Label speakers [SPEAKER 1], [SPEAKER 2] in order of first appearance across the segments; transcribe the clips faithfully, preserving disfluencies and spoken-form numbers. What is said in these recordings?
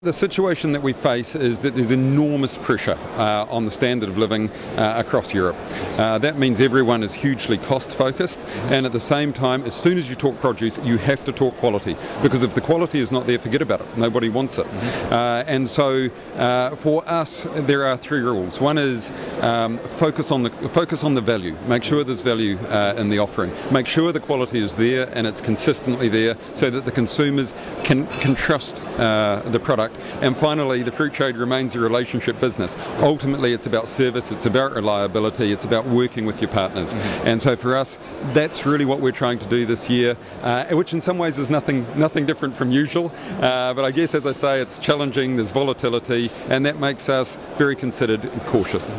[SPEAKER 1] The situation that we face is that there's enormous pressure uh, on the standard of living uh, across Europe. Uh, that means everyone is hugely cost focused, and at the same time, as soon as you talk produce, you have to talk quality, because if the quality is not there, forget about it. Nobody wants it. Uh, and so uh, for us, there are three rules. One is um, focus on the focus on the value. Make sure there's value uh, in the offering. Make sure the quality is there and it's consistently there, so that the consumers can can trust uh, the product. And finally, the fruit trade remains a relationship business. Ultimately, it's about service, it's about reliability, it's about working with your partners. Mm-hmm. And so for us, that's really what we're trying to do this year, uh, which in some ways is nothing nothing different from usual. Uh, but I guess, as I say, it's challenging, there's volatility, and that makes us very considered and cautious.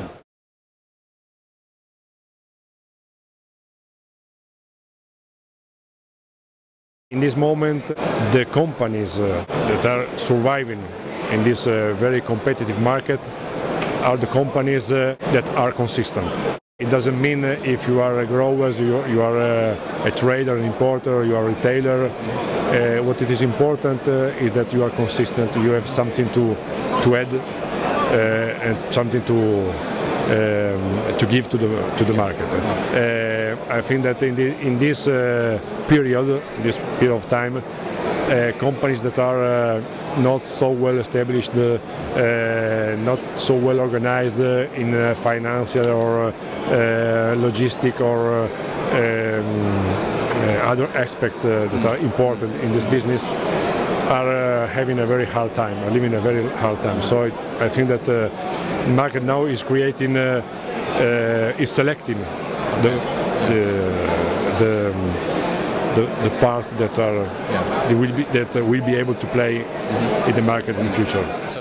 [SPEAKER 2] In this moment, the companies uh, that are surviving in this uh, very competitive market are the companies uh, that are consistent. It doesn't mean uh, if you are a grower, you, you are a, a trader, an importer, you are a retailer. Uh, what it is important uh, is that you are consistent, you have something to, to add uh, and something to Um, to give to the to the market. Uh, I think that in, the, in this uh, period, this period of time, uh, companies that are uh, not so well established, uh, not so well organized in uh, financial or uh, logistic or uh, um, uh, other aspects uh, that are important in this business, are uh, having a very hard time, are living a very hard time. So it, I think that the uh, market now is creating, uh, uh, is selecting the the the, um, the, the parts that are yeah. they will be that uh, will be able to play mm-hmm. in the market in the future. So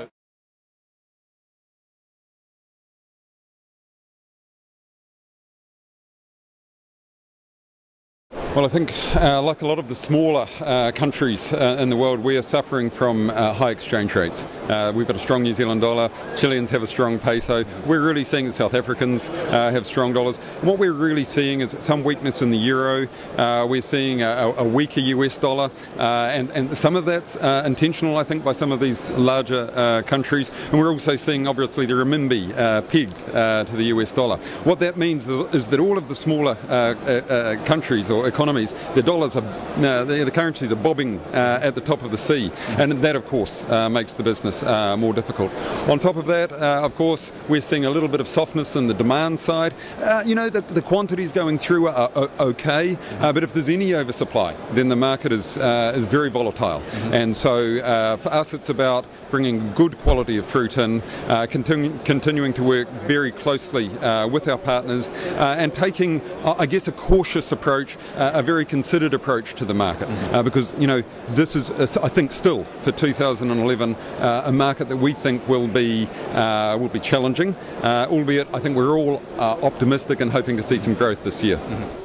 [SPEAKER 1] well, I think, uh, like a lot of the smaller uh, countries uh, in the world, we are suffering from uh, high exchange rates. Uh, we've got a strong New Zealand dollar, Chileans have a strong peso, we're really seeing that South Africans uh, have strong dollars. And what we're really seeing is some weakness in the euro, uh, we're seeing a, a weaker U S dollar, uh, and, and some of that's uh, intentional, I think, by some of these larger uh, countries. And we're also seeing, obviously, the renminbi uh, pegged uh, to the U S dollar. What that means is that all of the smaller uh, uh, countries or economies, the dollars are, uh, the, the currencies are bobbing uh, at the top of the sea, and that of course uh, makes the business uh, more difficult. On top of that, uh, of course, we're seeing a little bit of softness in the demand side. Uh, you know, the, the quantities going through are, are okay, uh, but if there's any oversupply, then the market is, uh, is very volatile. Mm-hmm. And so uh, for us, it's about bringing good quality of fruit in, uh, continu continuing to work very closely uh, with our partners, uh, and taking, uh, I guess, a cautious approach, uh, a very considered approach to the market, uh, because, you know, this is, uh, I think, still for two thousand eleven uh, a market that we think will be uh, will be challenging, uh, albeit I think we're all uh, optimistic and hoping to see some growth this year. Mm-hmm.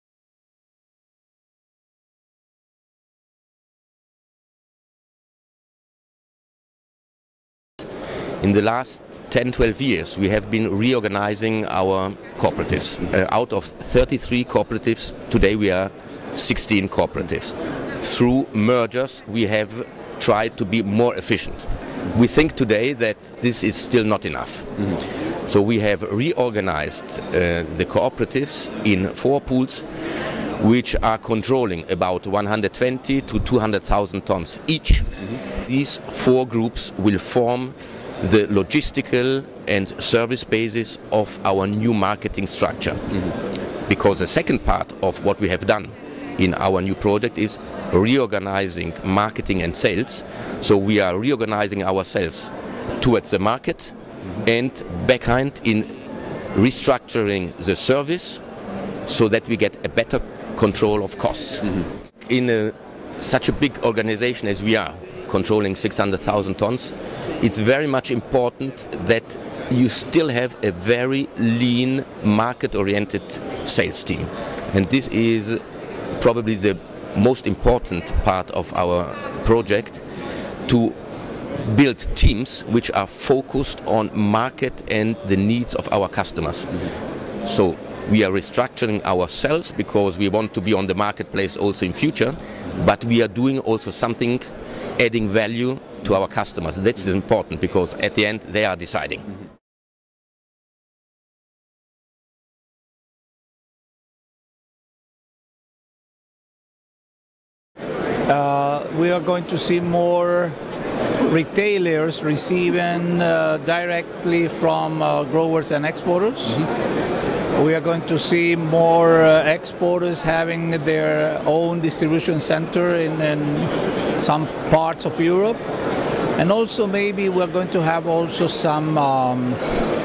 [SPEAKER 3] In the last ten to twelve years, we have been reorganizing our cooperatives. Uh, out of thirty-three cooperatives, today we are sixteen cooperatives. Through mergers, we have tried to be more efficient. We think today that this is still not enough. Mm-hmm. So we have reorganized uh, the cooperatives in four pools, which are controlling about one hundred twenty to two hundred thousand tons each. Mm-hmm. These four groups will form the logistical and service basis of our new marketing structure. Mm-hmm. Because the second part of what we have done in our new project is reorganizing marketing and sales. So we are reorganizing ourselves towards the market, mm-hmm. and behind in restructuring the service so that we get a better control of costs. Mm-hmm. In a, such a big organization as we are, controlling six hundred thousand tons, it's very much important that you still have a very lean, market-oriented sales team. And this is probably the most important part of our project, to build teams which are focused on market and the needs of our customers. Mm-hmm. So we are restructuring ourselves because we want to be on the marketplace also in future, but we are doing also something adding value to our customers. That's important because at the end they are deciding.
[SPEAKER 4] Uh, we are going to see more retailers receiving uh, directly from uh, growers and exporters. Mm-hmm. We are going to see more uh, exporters having their own distribution center in, in some parts of Europe. And also maybe we're going to have also some um,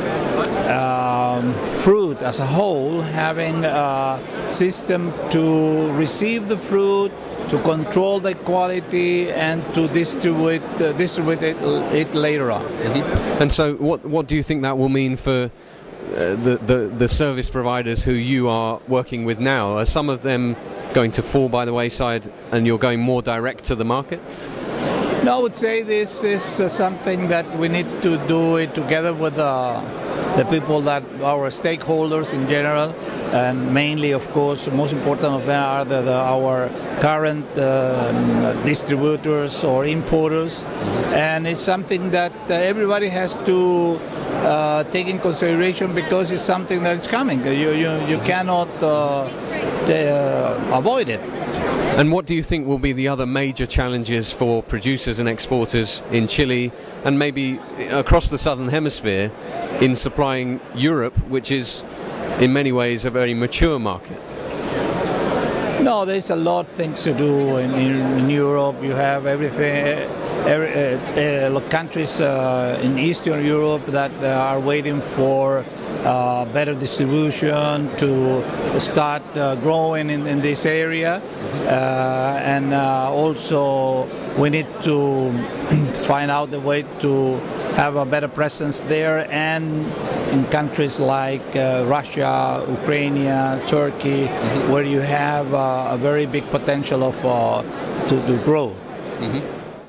[SPEAKER 4] um, fruit as a whole having a system to receive the fruit, to control the quality, and to distribute uh, distribute it, it later on.
[SPEAKER 5] Mm-hmm. And so, what what do you think that will mean for uh, the, the the service providers who you are working with now? Are some of them going to fall by the wayside, and you're going more direct to the market?
[SPEAKER 4] No, I would say this is uh, something that we need to do it together with uh, the people that our stakeholders in general, and mainly, of course, the most important of them are the, the, our current uh, distributors or importers, and it's something that uh, everybody has to uh, take in consideration because it's something that is coming. You you you cannot uh, uh, avoid it.
[SPEAKER 5] And what do you think will be the other major challenges for producers and exporters in Chile and maybe across the southern hemisphere in supplying Europe, which is in many ways a very mature market?
[SPEAKER 4] No, there's a lot of things to do in, in, in Europe. You have everything, every, uh, uh, countries uh, in Eastern Europe that uh, are waiting for uh, better distribution to start uh, growing in, in this area. Uh, and uh, also we need to find out a way to have a better presence there and in countries like uh, Russia, Ukraine, Turkey, mm-hmm. where you have uh, a very big potential of uh, to, to grow. Mm-hmm.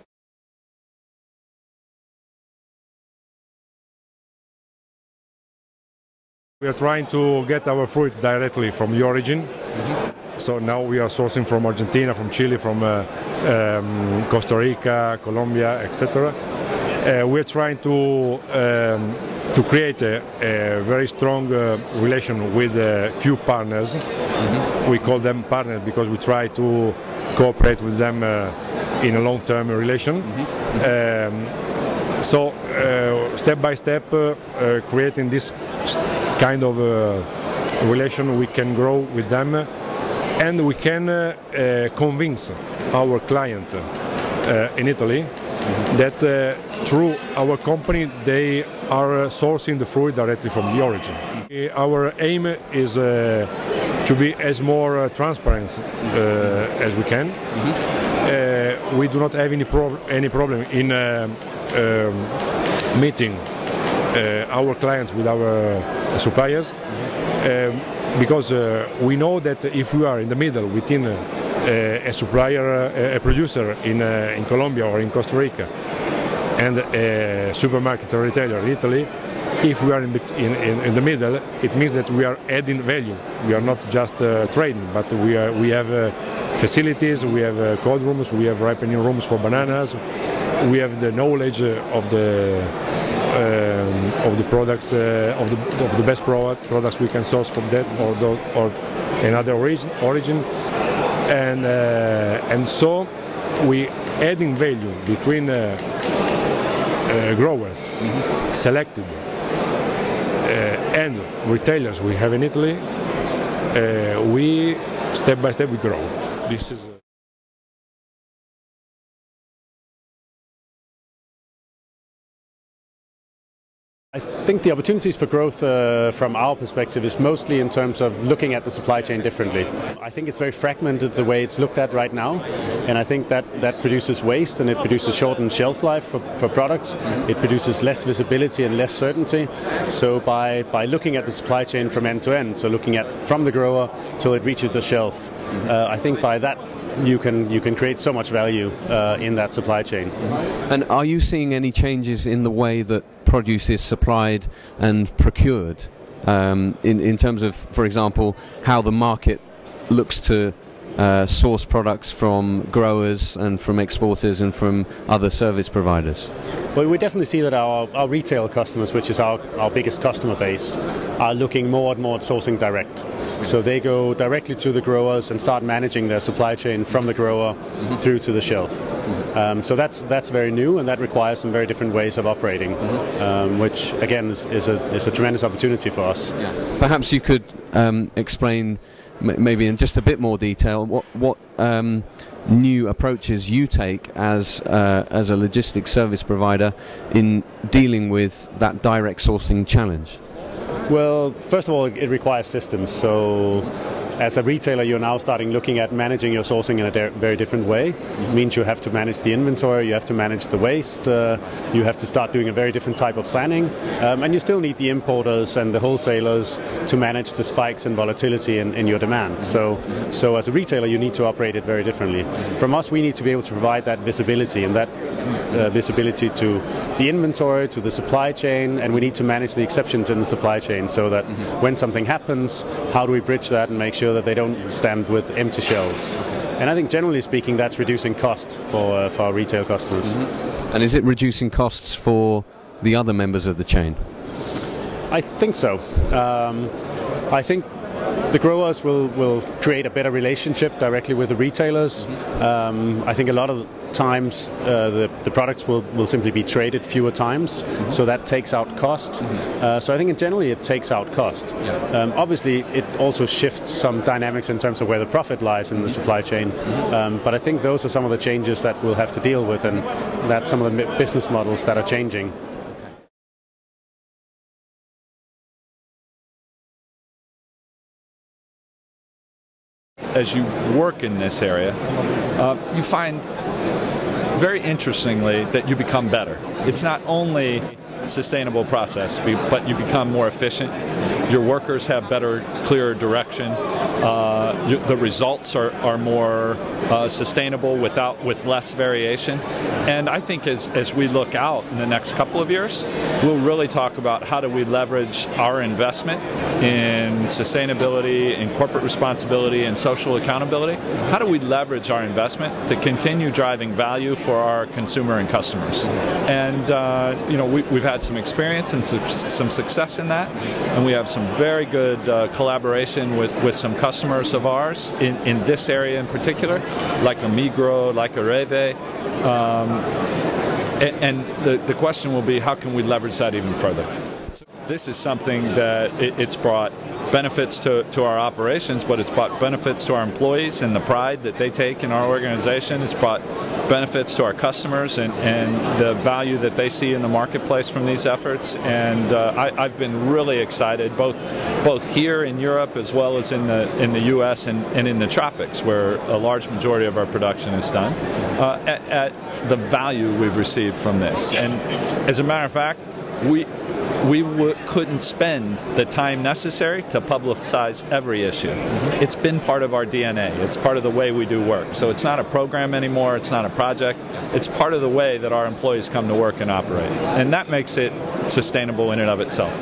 [SPEAKER 2] We are trying to get our fruit directly from the origin. Mm-hmm. So now we are sourcing from Argentina, from Chile, from uh, um, Costa Rica, Colombia, et cetera. Uh, we are trying to um, to create a, a very strong uh, relation with a few partners. Mm-hmm. We call them partners because we try to cooperate with them uh, in a long-term relation. Mm-hmm. um, so uh, step by step, uh, uh, creating this kind of uh, relation, we can grow with them, and we can uh, uh, convince our client uh, in Italy mm-hmm. that uh, through our company they are sourcing the fruit directly from the origin. Our aim is uh, to be as more uh, transparent uh, as we can. Mm-hmm. uh, we do not have any, pro any problem in uh, um, meeting uh, our clients with our suppliers, mm-hmm. um, because uh, we know that if we are in the middle between uh, a supplier, uh, a producer in, uh, in Colombia or in Costa Rica and a supermarket or retailer in Italy, if we are in, in, in the middle, it means that we are adding value. We are not just uh, trading, but we, are, we have uh, facilities, we have uh, cold rooms, we have ripening rooms for bananas, we have the knowledge uh, of the um, of the products, uh, of, the, of the best product, products we can source from that or, the, or another origin, origin. And, uh, and so we adding value between uh, uh, growers, mm-hmm. selected, uh, and retailers we have in Italy. Uh, we step by step we grow. This is.
[SPEAKER 6] I think the opportunities for growth uh, from our perspective is mostly in terms of looking at the supply chain differently. I think it's very fragmented the way it's looked at right now, and I think that that produces waste and it produces shortened shelf life for, for products. It produces less visibility and less certainty. So by, by looking at the supply chain from end to end, so looking at from the grower till it reaches the shelf, uh, I think by that you can you can create so much value uh, in that supply chain.
[SPEAKER 5] And are you seeing any changes in the way that produce is supplied and procured, um, in, in terms of, for example, how the market looks to uh, source products from growers and from exporters and from other service providers?
[SPEAKER 6] Well, we definitely see that our, our retail customers, which is our, our biggest customer base, are looking more and more at sourcing direct. So they go directly to the growers and start managing their supply chain from the grower mm-hmm. through to the shelf. Mm-hmm. um, so that's that's very new, and that requires some very different ways of operating, mm-hmm. um, which again is, is, a, is a tremendous opportunity for us.
[SPEAKER 5] Yeah. Perhaps you could um, explain, m maybe in just a bit more detail, what what um, new approaches you take as uh, as a logistics service provider in dealing with that direct sourcing challenge.
[SPEAKER 6] Well, first of all, it requires systems. So as a retailer, you're now starting looking at managing your sourcing in a very different way. Mm-hmm. It means you have to manage the inventory, you have to manage the waste, uh, you have to start doing a very different type of planning, um, and you still need the importers and the wholesalers to manage the spikes and volatility in, in your demand. Mm-hmm. So, so as a retailer, you need to operate it very differently. From us, we need to be able to provide that visibility, and that uh, visibility to the inventory, to the supply chain, and we need to manage the exceptions in the supply chain so that mm-hmm. when something happens, how do we bridge that and make sure that they don't stand with empty shelves. And I think generally speaking that's reducing cost for, uh, for our retail customers.
[SPEAKER 5] Mm-hmm. And is it reducing costs for the other members of the chain?
[SPEAKER 6] I think so. Um, I think the growers will, will create a better relationship directly with the retailers. Mm-hmm. um, I think a lot of times uh, the, the products will, will simply be traded fewer times, mm-hmm. so that takes out cost. Mm-hmm. uh, so I think in generally it takes out cost. Yeah. Um, obviously it also shifts some dynamics in terms of where the profit lies in mm-hmm. the supply chain, mm-hmm. um, but I think those are some of the changes that we'll have to deal with, and that's some of the business models that are changing.
[SPEAKER 7] As you work in this area, uh, you find very interestingly that you become better. It's not only a sustainable process, but you become more efficient. Your workers have better, clearer direction. Uh, you, the results are, are more uh, sustainable without with less variation. And I think as, as we look out in the next couple of years, we'll really talk about how do we leverage our investment in sustainability, in corporate responsibility, and social accountability. How do we leverage our investment to continue driving value for our consumer and customers? And uh, you know, we, we've had some experience and some, some success in that, and we have some very good uh, collaboration with, with some customers of ours in, in this area in particular, like a Migros, like a Reve. Um, and and the, the question will be, how can we leverage that even further? This is something that it, it's brought benefits to, to our operations, but it's brought benefits to our employees and the pride that they take in our organization. It's brought benefits to our customers and, and the value that they see in the marketplace from these efforts. And uh, I, I've been really excited, both both here in Europe as well as in the in the U S and, and in the tropics, where a large majority of our production is done, uh, at, at the value we've received from this. And as a matter of fact, we we w couldn't spend the time necessary to publicize every issue. It's been part of our D N A. It's part of the way we do work. So it's not a program anymore. It's not a project. It's part of the way that our employees come to work and operate. And that makes it sustainable in and of itself.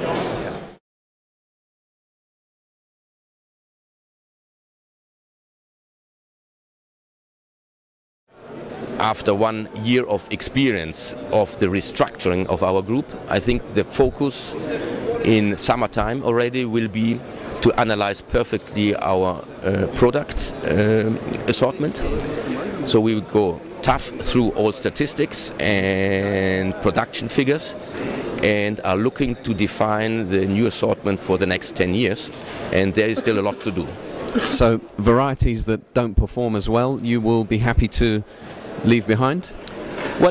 [SPEAKER 3] After one year of experience of the restructuring of our group, I think the focus in summertime already will be to analyze perfectly our uh, product uh, assortment. So we will go tough through all statistics and production figures and are looking to define the new assortment for the next ten years, and there is still a lot to do.
[SPEAKER 5] So varieties that don't perform as well, you will be happy to leave behind?
[SPEAKER 3] Well,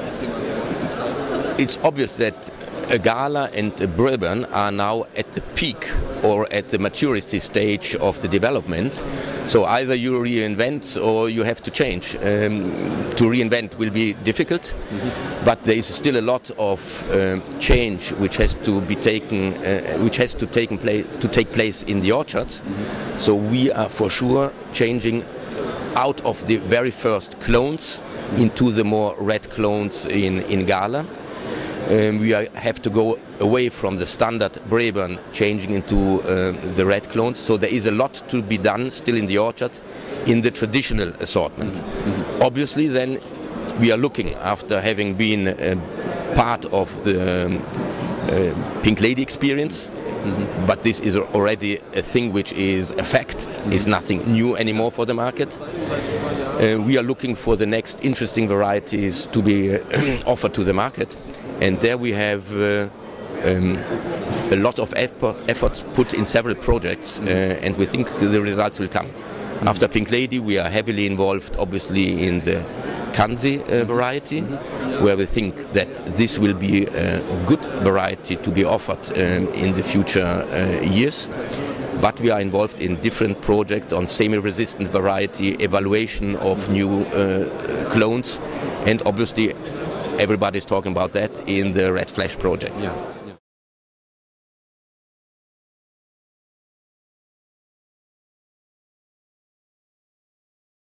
[SPEAKER 3] it's obvious that a Gala and a Bourbon are now at the peak or at the maturity stage of the development. So either you reinvent or you have to change. Um, to reinvent will be difficult, mm-hmm. but there is still a lot of um, change which has to be taken, uh, which has to taken place to take place in the orchards. Mm-hmm. So we are for sure changing out of the very first clones into the more red clones in, in Gala. Um, we are, have to go away from the standard Braeburn, changing into uh, the red clones. So there is a lot to be done still in the orchards in the traditional assortment. Mm-hmm. Obviously, then we are looking, after having been uh, part of the um, uh, Pink Lady experience. Mm-hmm. But this is already a thing which is a fact, mm-hmm. is nothing new anymore for the market. Uh, we are looking for the next interesting varieties to be uh, offered to the market, and there we have uh, um, a lot of effort, effort put in several projects, uh, and we think the results will come. Mm-hmm. After Pink Lady, we are heavily involved, obviously, in the Kanzi uh, variety, mm-hmm. where we think that this will be a good variety to be offered um, in the future uh, years. But we are involved in different projects on semi-resistant variety, evaluation of new uh, clones, and obviously everybody is talking about that in the Red Flash project.
[SPEAKER 5] Yeah.